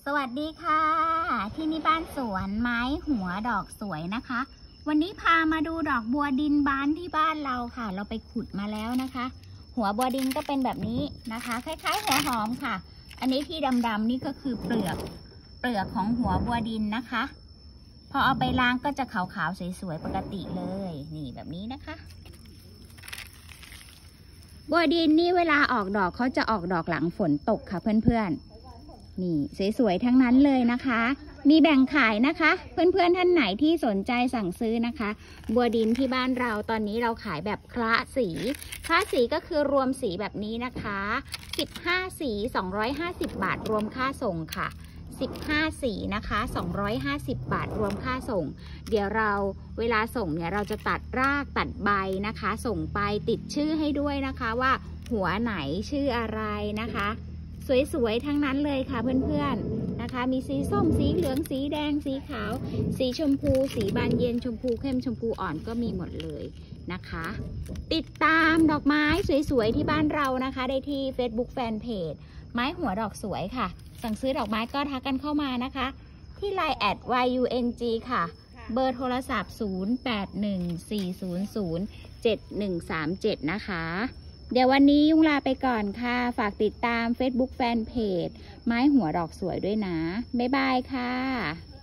สวัสดีค่ะที่นี่บ้านสวนไม้หัวดอกสวยนะคะ วันนี้พามาดูดอกบัวดินบานที่บ้านเราค่ะเราไปขุดมาแล้วนะคะ หัวบัวดินก็เป็นแบบนี้นะคะ คล้ายๆหัวหอมค่ะ อันนี้ที่ดำๆนี่ก็คือเปลือกของหัวบัวดินนะคะ พอเอาไปล้างก็จะขาวๆสวยๆปกติเลยนี่แบบนี้นะคะบัวดินนี่เวลาออกดอกเขาจะออกดอกหลังฝนตกค่ะเพื่อนๆนี่สวยๆทั้งนั้นเลยนะคะมีแบ่งขายนะคะเพื่อนๆท่านไหนที่สนใจสั่งซื้อนะคะบัวดินที่บ้านเราตอนนี้เราขายแบบคละสีก็คือรวมสีแบบนี้นะคะ15สี250 บาทรวมค่าส่งค่ะ15สีนะคะ250 บาทรวมค่าส่งเดี๋ยวเราเวลาส่งเนี่ยเราจะตัดรากตัดใบนะคะส่งไปติดชื่อให้ด้วยนะคะว่าหัวไหนชื่ออะไรนะคะสวยๆทั้งนั้นเลยค่ะเพื่อนๆนะคะมีสีส้มสีเหลืองสีแดงสีขาวสีชมพูสีบานเย็นชมพูเข้มชมพูอ่อนก็มีหมดเลยนะคะติดตามดอกไม้สวยๆที่บ้านเรานะคะได้ที่ Facebook Fanpage ไม้หัวดอกสวยค่ะสั่งซื้อดอกไม้ก็ทักกันเข้ามานะคะที่ Line @YUNG ค่ะเบอร์โทรศัพท์0814007137นะคะเดี๋ยววันนี้ยุงลาไปก่อนค่ะฝากติดตาม Facebook Fanpage ไม้หัวดอกสวยด้วยนะบ๊ายบายค่ะ